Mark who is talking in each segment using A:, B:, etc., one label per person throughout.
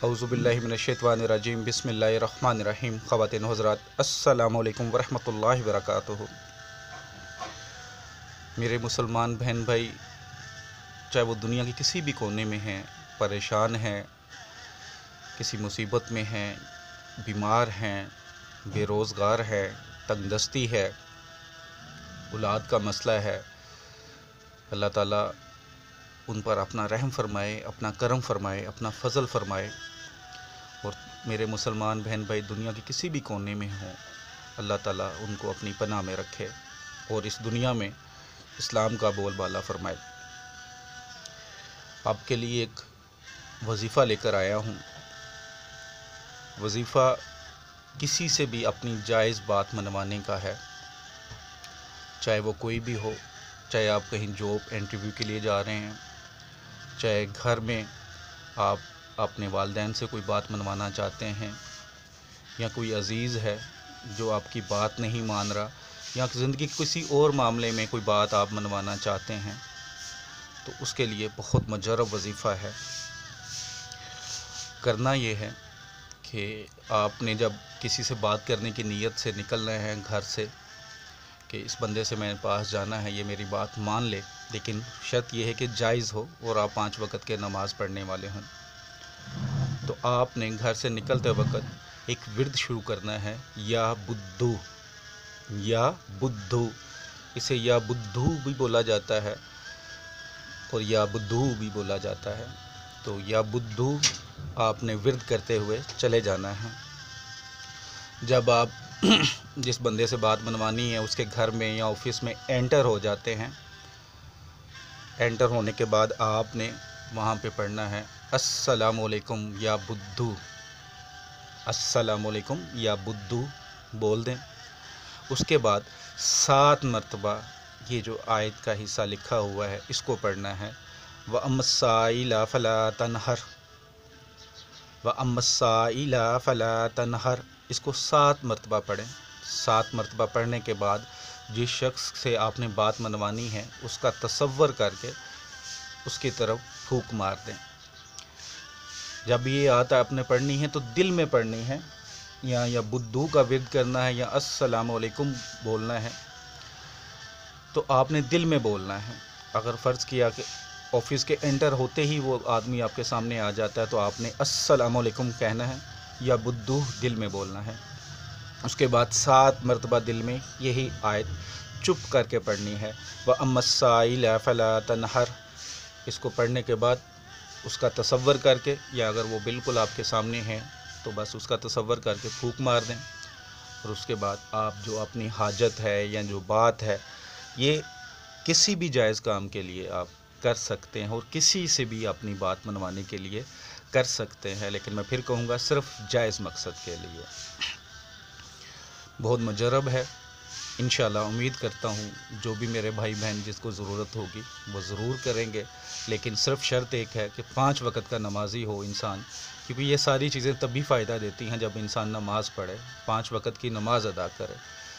A: औज़ु बिल्लाहि मिनश्शैतानिर्रजीम बिस्मिल्लाहिर्रहमानिर्रहीम। ख़वातीन हज़रात, अस्सलामु अलैकुम वरहमतुल्लाहि वबरकातुहू। मेरे मुसलमान बहन भाई, चाहे वो दुनिया के किसी भी कोने में हैं, परेशान हैं, किसी मुसीबत में हैं, बीमार हैं, बेरोज़गार हैं, तंगदस्ती है, औलाद का मसला है, अल्लाह ताला उन पर अपना रहम फरमाए, अपना करम फरमाए, अपना फ़ज़ल फरमाए। और मेरे मुसलमान बहन भाई दुनिया के किसी भी कोने में हों, अल्लाह ताला उनको अपनी पनाह में रखे और इस दुनिया में इस्लाम का बोलबाला फरमाए। आपके लिए एक वजीफ़ा लेकर आया हूँ। वजीफ़ा किसी से भी अपनी जायज़ बात मनवाने का है, चाहे वो कोई भी हो, चाहे आप कहीं जॉब इंटरव्यू के लिए जा रहे हैं, चाहे घर में आप अपने वालिदैन से कोई बात मनवाना चाहते हैं, या कोई अज़ीज़ है जो आपकी बात नहीं मान रहा, या ज़िंदगी के किसी और मामले में कोई बात आप मनवाना चाहते हैं, तो उसके लिए बहुत मुजर्रब वजीफ़ा है। करना ये है कि आपने जब किसी से बात करने की नीयत से निकल रहे हैं घर से कि इस बंदे से मेरे पास जाना है, ये मेरी बात मान ले, लेकिन शर्त यह है कि जायज़ हो और आप 5 वक़्त के नमाज़ पढ़ने वाले हों, तो आपने घर से निकलते वक्त एक विर्द शुरू करना है, या बुद्धू, या बुद्धू। इसे या बुद्धू भी बोला जाता है और या बुद्धू भी बोला जाता है। तो या बुद्धू आपने विर्द करते हुए चले जाना है। जब आप जिस बंदे से बात मनवानी है उसके घर में या ऑफिस में एंटर हो जाते हैं, एंटर होने के बाद आपने वहाँ पे पढ़ना है अस्सलामु अलैकुम या बुद्धू, अस्सलामु अलैकुम या बुद्धू बोल दें। उसके बाद 7 मरतबा ये जो आयत का हिस्सा लिखा हुआ है इसको पढ़ना है, व अम्मस्साइला फ़ला तनहर, व अम्मस्साइला फ़ला तनहर। इसको 7 मरतबा पढ़ें। 7 मरतबा पढ़ने के बाद जिस शख्स से आपने बात मनवानी है उसका तसव्वुर करके उसकी तरफ फूंक मार दें। जब ये आता आपने पढ़नी है तो दिल में पढ़नी है, या बुद्धू का विर्द करना है, या अस्सलामु अलैकुम बोलना है, तो आपने दिल में बोलना है। अगर फ़र्ज़ किया कि ऑफिस के एंटर होते ही वो आदमी आपके सामने आ जाता है तो आपने अस्सलामु अलैकुम कहना है, या बुद्धू दिल में बोलना है। उसके बाद 7 मरतबा दिल में यही आयत चुप करके पढ़नी है, व अम्मस्साइला फ़ला तनहर। इसको पढ़ने के बाद उसका तसव्वुर करके, या अगर वो बिल्कुल आपके सामने है तो बस उसका तसव्वुर करके फूंक मार दें। और उसके बाद आप जो अपनी हाजत है या जो बात है, ये किसी भी जायज़ काम के लिए आप कर सकते हैं और किसी से भी अपनी बात मनवाने के लिए कर सकते हैं, लेकिन मैं फिर कहूँगा सिर्फ जायज़ मकसद के लिए। बहुत मुजर्रब है। इंशाअल्लाह उम्मीद करता हूँ जो भी मेरे भाई बहन जिसको ज़रूरत होगी वो ज़रूर करेंगे, लेकिन सिर्फ शर्त एक है कि 5 वक़्त का नमाज़ी हो इंसान, क्योंकि ये सारी चीज़ें तभी फ़ायदा देती हैं जब इंसान नमाज़ पढ़े, 5 वक़्त की नमाज़ अदा करे।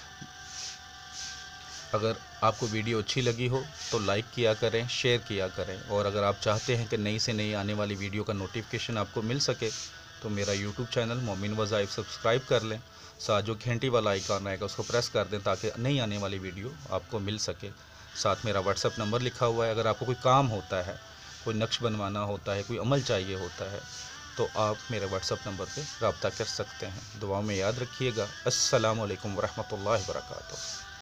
A: अगर आपको वीडियो अच्छी लगी हो तो लाइक किया करें, शेयर किया करें, और अगर आप चाहते हैं कि नई से नई आने वाली वीडियो का नोटिफिकेशन आपको मिल सके तो मेरा यूट्यूब चैनल मोमिन वज़ाइफ सब्सक्राइब कर लें। साथ जो घंटी वाला आइकॉन आएगा उसको प्रेस कर दें ताकि नई आने वाली वीडियो आपको मिल सके। साथ मेरा व्हाट्सएप नंबर लिखा हुआ है। अगर आपको कोई काम होता है, कोई नक्श बनवाना होता है, कोई अमल चाहिए होता है, तो आप मेरे व्हाट्सएप नंबर पर रब्ता कर सकते हैं। दुआ में याद रखिएगा। अस्सलामु अलैकुम वरहमतुल्लाहि वबरकातुहू।